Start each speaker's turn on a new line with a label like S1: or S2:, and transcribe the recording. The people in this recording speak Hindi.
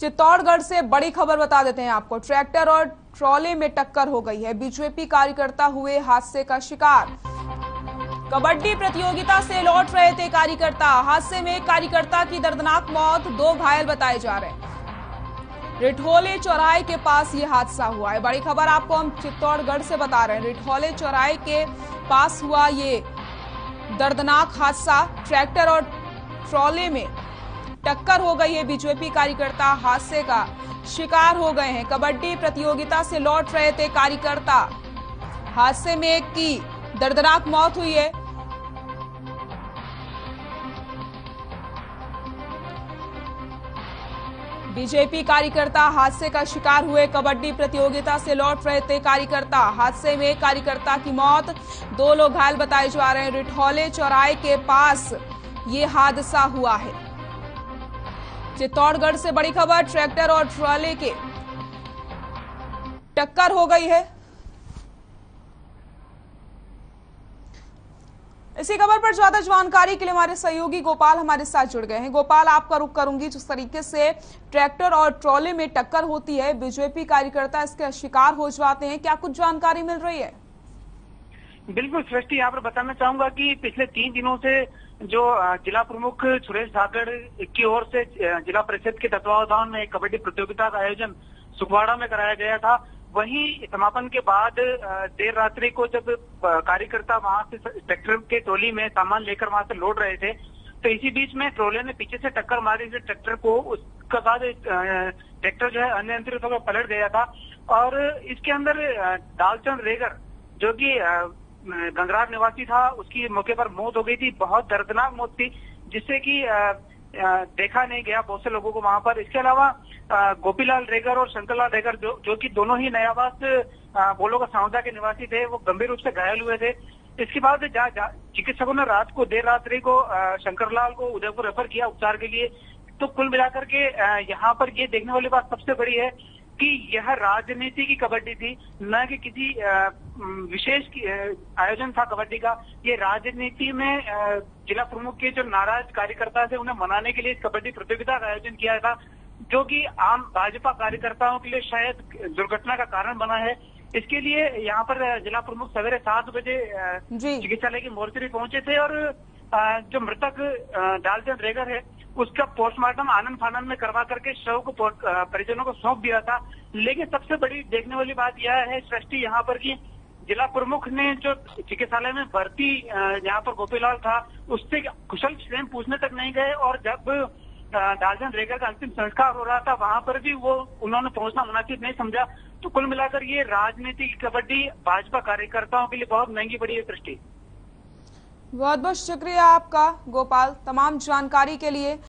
S1: चित्तौड़गढ़ से बड़ी खबर बता देते हैं आपको। ट्रैक्टर और ट्रॉले में टक्कर हो गई है। बीजेपी कार्यकर्ता हुए हादसे का शिकार। कबड्डी प्रतियोगिता से लौट रहे थे कार्यकर्ता। हादसे में कार्यकर्ता की दर्दनाक मौत, 2 घायल बताए जा रहे हैं। रिठौले चौराहे के पास ये हादसा हुआ है। बड़ी खबर आपको हम चित्तौड़गढ़ से बता रहे हैं। रिठौले चौराहे के पास हुआ ये दर्दनाक हादसा। ट्रैक्टर और ट्रॉले में टक्कर हो गई है। बीजेपी कार्यकर्ता हादसे का शिकार हो गए हैं। कबड्डी प्रतियोगिता से लौट रहे थे कार्यकर्ता। हादसे में एक की दर्दनाक मौत हुई है। बीजेपी कार्यकर्ता हादसे का शिकार हुए। कबड्डी प्रतियोगिता से लौट रहे थे कार्यकर्ता। हादसे में कार्यकर्ता की मौत, 2 लोग घायल बताए जा रहे हैं। रिठौले चौराहे के पास ये हादसा हुआ है। चित्तौड़गढ़ से बड़ी खबर, ट्रैक्टर और ट्रॉले के टक्कर हो गई है। इसी खबर पर ज्यादा जानकारी के लिए हमारे सहयोगी गोपाल हमारे साथ जुड़ गए हैं। गोपाल, आपका रुख करूंगी। जिस तरीके से ट्रैक्टर और ट्रॉले में टक्कर होती है, बीजेपी कार्यकर्ता इसके शिकार हो जाते हैं, क्या कुछ जानकारी मिल रही है?
S2: बिल्कुल सृष्टि, यहाँ पर बताना चाहूंगा कि पिछले 3 दिनों से जो जिला प्रमुख सुरेश धाकड़ की ओर से जिला परिषद के तत्वावधान में एक कबड्डी प्रतियोगिता का आयोजन सुखवाड़ा में कराया गया था। वहीं समापन के बाद देर रात्रि को जब कार्यकर्ता वहां से ट्रैक्टर के टोली में सामान लेकर वहां से लौट रहे थे, तो इसी बीच में ट्रोले ने पीछे से टक्कर मारी ट्रैक्टर को। उसके बाद ट्रैक्टर जो है अनियंत्रित होकर पलट गया था और इसके अंदर दालचंद रेगर जो कि गंगरार निवासी था, उसकी मौके पर मौत हो गई थी। बहुत दर्दनाक मौत थी, जिससे कि देखा नहीं गया बहुत से लोगों को वहां पर। इसके अलावा गोपीलाल रेगर और शंकरलाल रेगर जो कि दोनों ही नयाबाद बोलो का सावदा के निवासी थे, वो गंभीर रूप से घायल हुए थे। इसके बाद चिकित्सकों ने रात को देर रात्रि को शंकरलाल को उदयपुर रेफर किया उपचार के लिए। तो कुल मिलाकर के यहाँ पर ये देखने वाली बात सबसे बड़ी है कि यह राजनीति की कबड्डी थी, न कि किसी विशेष आयोजन था कबड्डी का। ये राजनीति में जिला प्रमुख के जो नाराज कार्यकर्ता थे, उन्हें मनाने के लिए इस कबड्डी प्रतियोगिता का आयोजन किया था, जो कि आम भाजपा कार्यकर्ताओं के लिए शायद दुर्घटना का कारण बना है। इसके लिए यहाँ पर जिला प्रमुख सवेरे 7 बजे चिकित्सालय की मोर्चरी पहुंचे थे और जो मृतक दालचंद रेगर है, उसका पोस्टमार्टम आनंद फानंद में करवा करके शव को परिजनों को सौंप दिया था। लेकिन सबसे बड़ी देखने वाली बात यह है सृष्टि यहाँ पर कि जिला प्रमुख ने जो चिकित्सालय में भर्ती यहाँ पर गोपीलाल था, उससे कुशल क्षेम पूछने तक नहीं गए। और जब दालचंद रेगर का अंतिम संस्कार हो रहा था, वहां पर भी वो उन्होंने पहुंचना मुनासिब नहीं समझा। तो कुल मिलाकर ये राजनीति की कबड्डी भाजपा कार्यकर्ताओं के लिए बहुत महंगी पड़ी है सृष्टि।
S1: बहुत बहुत शुक्रिया आपका गोपाल, तमाम जानकारी के लिए।